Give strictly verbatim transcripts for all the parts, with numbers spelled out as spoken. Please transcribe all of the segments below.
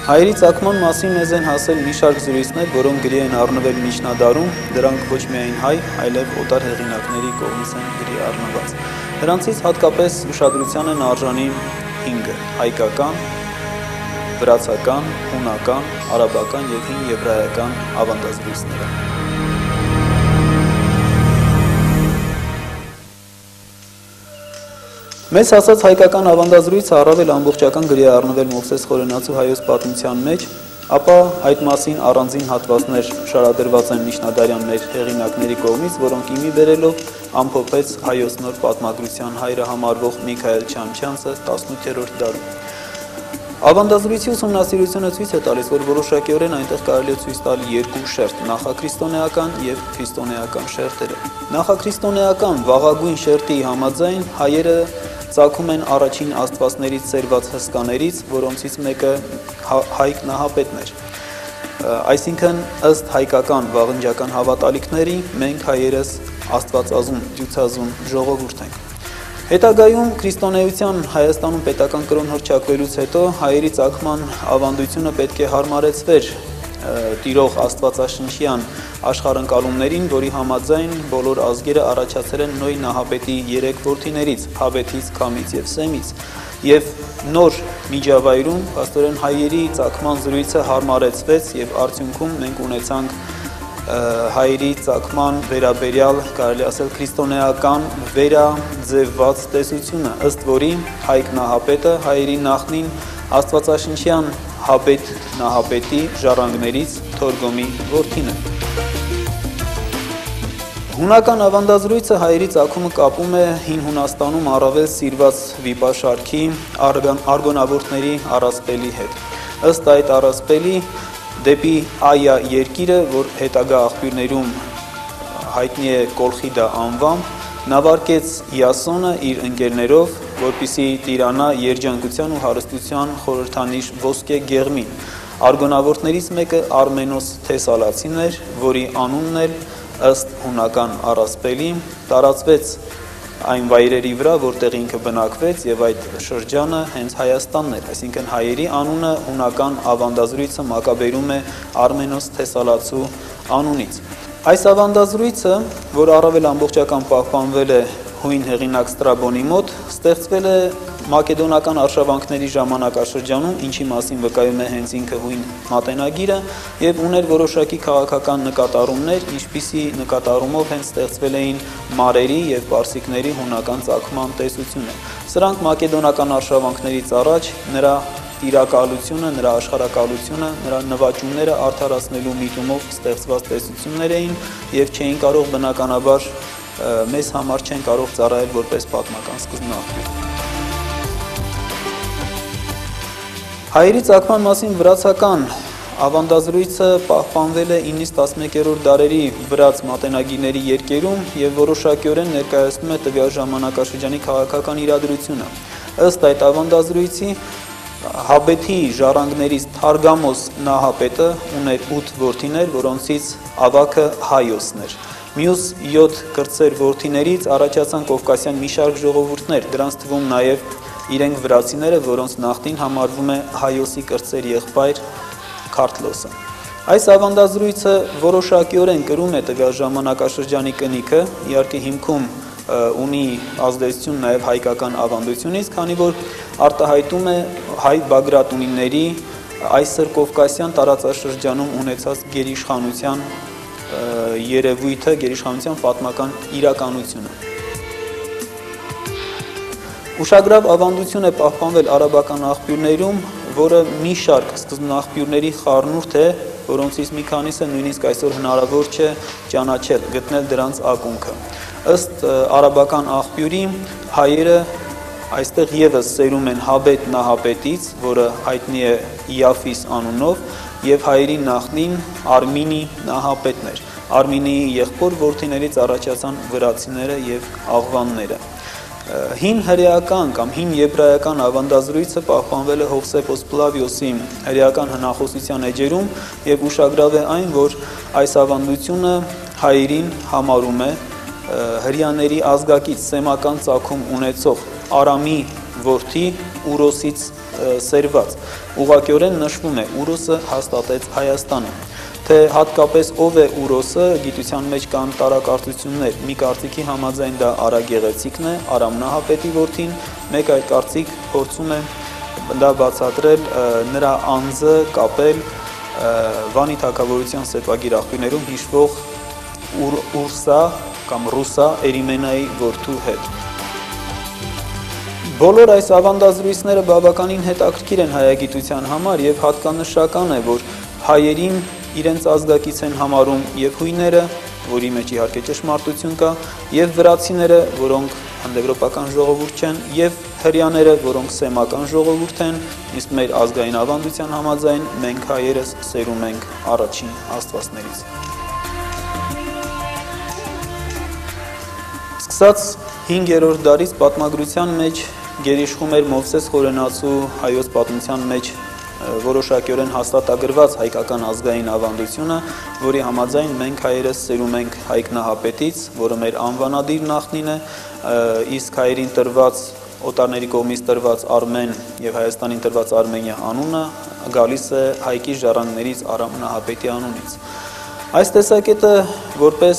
Հայերի ծագման մասին մեզ են հասել մի շարք զրույցներ, որոնք գրի են առնվել միջնադարում, դրանք ոչ միայն հայ, այլև օտար հեղինակների կողմից են գրի առնված։ Դրանցից հատկապես ուշադրության են արժանի հինգը՝ հայկական, վրացական, հունական, արաբական և հին եբրայական ավանդազրույցները։ Մեզ հասած հայկական ավանդազրույցը առավել ամբողջական գրի առնվել Մովսես Խորենացու Հայոց պատմության մեջ, ապա այդ մասին առանձին հատվածներ շարադրված են միջնադարյան մեր հեղինակների կողմից, որոնք իմի բերելով ամփոփեց Հայոց նոր պատմագրության հայրը համարվող Միքայել Չամչյանցը տասնութերորդ դարում։ Ավանդազրույցի ուսումնասիրությունը ցույց է տալիս, որ որոշակիորեն այնտեղ կարելի է ցույց տալ երկու շերտ՝ նախաքրիստոնեական և քրիստոնեական շերտերը։ Նախաքրիստոնեական վաղագույն շերտի համաձայն հայերը ծագում են առաջին աստվածներից սերված հսկաներից, որոնցից մեկը Հայկ Նահապետն էր։ Այսինքն ըստ հայկական վաղնջական հավատալիքների մենք հայերս աստվածազուն, դյուցազուն ժողովուրդ ենք։ Հետագայում քրիստոնեության Հայաստանում պետական կրոն հռչակվելուց հետո հայերի ծագման ավանդությունը պետք է հարմարեցվեր տիրող աստվածաշնչյան աշխարհընկալումներին, որի համաձայն բոլոր ազգերը առաջացել են Նոյ Նահապետի երեք որդիներից՝ Հավետից, Քամից և Սեմից, և նոր միջավայրում փաստորեն հայերի ծագման զրույցը հարմարեցվեց և արդյունքում մենք ունեցանք հայերի ծագման վերաբերյալ, կարելի ասել, քրիստոնեական վերաձևված տեսությունը, ըստ որի Հայկ Նահապետը հայերի նախնին աստվածաշնչյան Հավետ Նահապետի ժառանգներից Թորգոմի որդին է։ Հունական ավանդազրույցը հայերի ծագումը կապում է հին Հունաստանում առավել սիրված վիպաշարքի արգոնավորների առասպելի հետ։ Ըստ այդ առասպելի դեպի Այա երկիրը, որ հետագա աղբյուրներում հայտնի է Կոլխիդա անվամբ, նավարկեց Յասոնը իր ընկերներով, որպեսզի տիրանա երջանկության ու հարստության խորհրդանիշ ոսկե գեղմին։ Արգոնավորներից մեկը Արմենոս Թեսալացին էր, որի անունն էլ ըստ հունական առասպելի տարածվեց այն վայրերի վրա, որտեղ ինքը բնակվեց, և այդ շրջանը հենց Հայաստանն էր, այսինքն հայերի անունը հունական ավանդազրույցը մակաբերում է Արմենոս Թեսալացու անունից։ Այս ավանդազրույցը, որ առավել ամբողջական պահպանվել է հույն հեղինակ Ստրաբոնի մոտ, ստեղծվել է մակեդոնական արշավանքների ժամանակաշրջանում, ինչի մասին վկայում է հենց ինքը հույն մատենագիրը, և ուներ որոշակի քաղաքական նկատառումներ, ինչպիսի նկատառումով հենց ստեղծվել էին մարերի և պարսիկների հունական ծագման տեսությունը։ Սրանք մակեդոնական արշավանքներից առաջ նրա տիրակալությունը, նրա աշխարհակալությունը, նրա նվաճումները արդարացնելու միտումով ստեղծված տեսություններ էին և չէին կարող բնականաբար մեզ համար չեն կարող ծառայել որպես պատմական սկզբնաղբյուր։ Հայերի ծագման մասին վրացական ավանդազրույցը պահպանվել է իննից տասնմեկերորդ դարերի վրաց մատենագիրների երկերում և որոշակիորեն ներկայացնում է տվյալ ժամանակաշրջանի քաղաքական իրադրությունը։ Ըստ այդ ավանդազրույցի Հավետի ժառանգներից Թարգամոս Նահապետը ուներ ութ որդիներ, որոնցից ավագը Հայոսն էր։ Մյուս յոթ կրտսեր որդիներից առաջացան կովկասյան մի շարք ժողովուրդներ, դրանց թվում նաև իրենք վրացիները, որոնց նախնին համարվում է Հայոսի կրտսեր եղբայր Քարթլոսը։ Այս ավանդազրույցը որոշակիորեն կրում է տվյալ ժամանակաշրջանի կնիքը, իհարկե հիմքում ունի ազդեցություն նաև հայկական ավանդությունից, քանի որ արտահայտում է հայ բագրատունիների այսօր կովկասյան տարածաշրջանում ունեցած գերիշխանության երևույթը, գերիշխանության պատմական իրականությունը։ Ուշագրավ ավանդություն է պահպանվել արաբական աղբյուրներում, որը մի շարք սկզբնաղբյուրների խառնուրդ է, որոնցից մի քանիսը նույնիսկ այսօր հնարավոր չէ ճանաչել, գտնել դրանց ակունքը։ Ըստ արաբական աղբյուրի հայերը այստեղ ևս սերում են Հավետ Նահապետից, որը հայտնի է Իաֆիս անունով, և հայերի նախնին Արմինի Նահապետն էր։ Արմինիի եղբոր որդիներից առաջացան վրացիները և աղվանները։ Հին հրեական կամ հին եբրայական ավանդազրույցը պահպանվել է Հովսեփոս Պլավիոսի հրեական հնախոսության էջերում և ուշագրավ է այն, որ այս ավանդությունը հայերին համարում է հրեաների ազգակից սեմական ծագում ունեցող Արամի որդի Ուրոսից սերված։ Ուղղակիորեն նշվում է Ուրոսը հաստատեց Հայաստանը։ Թե հատկապես ով է Ուրոսը, գիտության մեջ կան տարակարծություններ։ Մի կարծիքի համաձայն դա Արա Գեղեցիկն է, Արամ Նահապետի որդին, մեկ այլ կարծիք փորձում է դա բացատրել նրա անձը կապել Վանի թագավորության սեպագիր աղբյուրներում հիշվող Ուրսա կամ Ռուսա Էրիմենայի որդու հետ։ Բոլոր այս ավանդազրույցները բավականին հետաքրքիր են հայագիտության համար եւ հատկանշական է, որ հայերին իրենց ազգակից են համարում եւ հույները, որի մեջ իհարկե ճշմարտություն կա, եւ վրացիները, որոնք հնդեվրոպական ժողովուրդ չեն, եւ հրյաները, որոնք սեմական ժողովուրդ են, իսկ մեր ազգային ավանդության համաձայն մենք հայերս սերում ենք առաջին աստվածներից։ Սկսած հինգերորդ դարից պատմագրության մեջ գերիշխում էր Մովսես Խորենացու հայոց պատմության մեջ որոշակիորեն հաստատագրված հայկական ազգային ավանդությունը, որի համաձայն մենք հայերս սերում ենք Հայկ Նահապետից, որը մեր անվանադիր նախնին է, իսկ հայերին տրված օտարների կողմից տրված Արմեն եւ Հայաստանին տրված Արմենիա անունը գալիս է Հայկի ժառանգներից Արամ Նահապետի անունից։ Այս տեսակետը որպես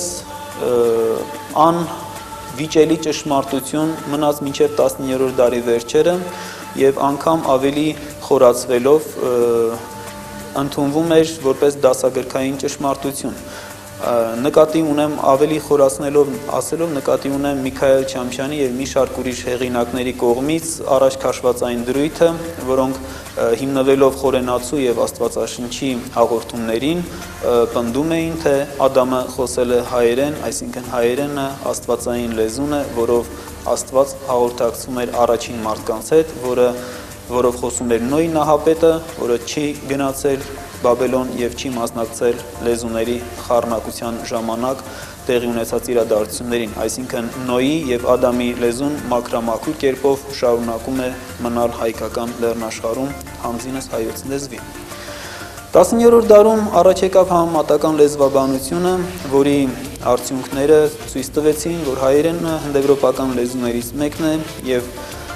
ան վիճելի ճշմարտություն մնաց մինչև տասնիններորդ դարի վերջերը եւ անգամ ավելի խորացվելով ընդունվում էր որպես դասագրքային ճշմարտություն։ Նկատի ունեմ ավելի խորացնելով ասելով նկատի ունեմ Միքայել Չամչյանի եւ մի շարք ուրիշ հեղինակների կողմից առաջ քաշված այն դրույթը, որոնք հիմնվելով Խորենացու եւ Աստվածաշնչի հաղորդումներին պնդում էին, թե Ադամը խոսել է հայերեն, այսինքն հայերենը աստվածային լեզուն է, որով Աստված հաղորդակցում էր առաջին մարդկանց հետ, որը որով խոսում էր Նոյի Նահապետը, որը չի գնացել Բաբելոն եւ չի մասնակցել լեզուների խառնակության ժամանակ տեղի ունեցած իրադարձություններին, այսինքն Նոյի եւ Ադամի լեզուն մաքրամաքուր կերպով շարունակում է մնալ հայկական լեռնաշխարհում համզինս հայոց լեզվի։ տասնիններորդ դարում առաջ եկավ համատական լեզվաբանությունը, որի արդյունքները ցույց տվեցին, որ հայերենը հնդեվրոպական լեզուներից մեկն է եւ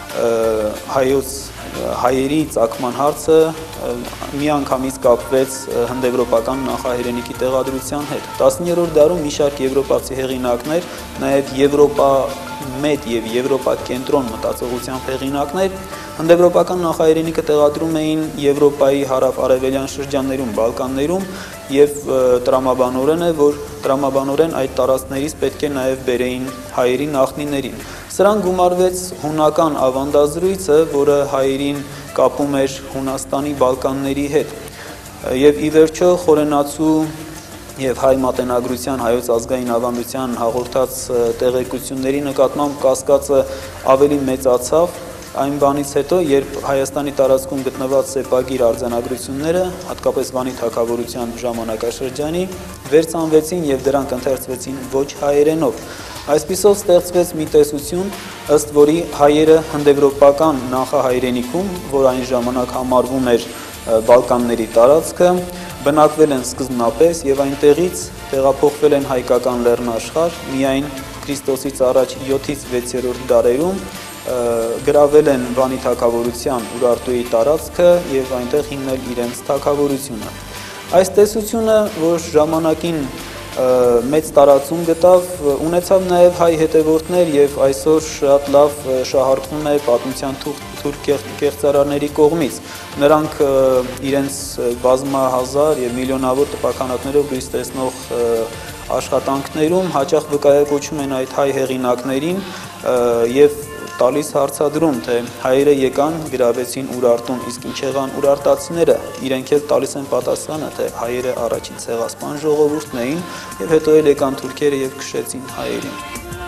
հայոց հայերի ծագման հարցը միանգամից կապվեց հնդեվրոպական նախահայրենիքի տեղադրության հետ։ տասնիններորդ դարում մի շարք եվրոպացի հեղինակներ, նաև Եվրոպա մեծ եւ Եվրոպա կենտրոն մտածողությամբ հեղինակներ հնդեվրոպական նախահայրենիքը տեղադրում էին Եվրոպայի հարավ-արևելյան շրջաններում, Բալկաններում եւ տրամաբանորեն է, որ տրամաբանորեն այդ տարածքներից պետք է նաև բերեին հայերի նախնիներին։ Սրան գումարվեց հունական ավանդազրույցը, որը հայերին կապում էր Հունաստանի Բալկանների հետ։ Եվ ի վերջո Խորենացու եւ հայ մատենագրության հայոց ազգային ավանդության հաղորդած տեղեկությունների նկատմամբ կասկածը ավելի մեծացավ այն բանից հետո, երբ Հայաստանի տարածքում գտնված սեպագիր արձանագրությունները, հատկապես Վանի թագավորության ժամանակաշրջանի, վերցանվեցին եւ դրանք ընթերցվեցին ոչ հայերենով։ Այսպիսով ստեղծվեց մի տեսություն, ըստ որի հայերը հնդեվրոպական նախահայրենիքում, որ այն ժամանակ համարվում էր Բալկանների տարածքը, բնակվել են սկզբնապես եւ այնտեղից տեղափոխվել են հայկական լեռնաշխարհ միայն Քրիստոսից առաջ յոթից վեցերորդ դարերում գրավել են Վանի թագավորության Ուրարտուի տարածքը եւ այնտեղ հիմնել իրենց թագավորությունը։ Այս տեսությունը, որ ժամանակին մեծ տարածում գտավ, ունեցավ նաև հայ հետևորդներ եւ այսօր շատ լավ շահարկվում է պատմության թուրք կեղծարարների կողմից։ Նրանք իրենց բազմահազար եւ միլիոնավոր տպաքանակներով լույս տեսնող աշխատանքներում հաճախ վկայակոչում են այդ հայ հեղինակներին եւ տալիս հարցադրում, թե հայերը եկան, գրավեցին Ուրարտուն, իսկ ինչ եղան ուրարտացիները, իրենք էլ տալիս են պատասխանը, թե հայերը առաջին ցեղասպան ժողովուրդն էին եւ հետո էլ եկան թուրքերը եւ քշեցին հայերին։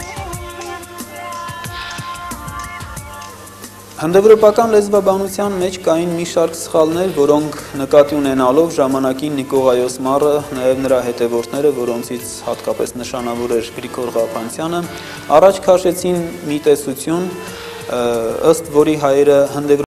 Հնդեվրոպական լեզվաբանության մեջ կային մի շարք սխալներ, որոնք նկատի ունենալով ժամանակին Նիկողայոս Մարը, նաև նրա հետևորդները, որոնցից հատկապես նշանավոր էր Գրիգոր Ղափանցյանը, առաջ քաշեցին մի տեսություն, ըստ որի հայերը հնդեվրոպական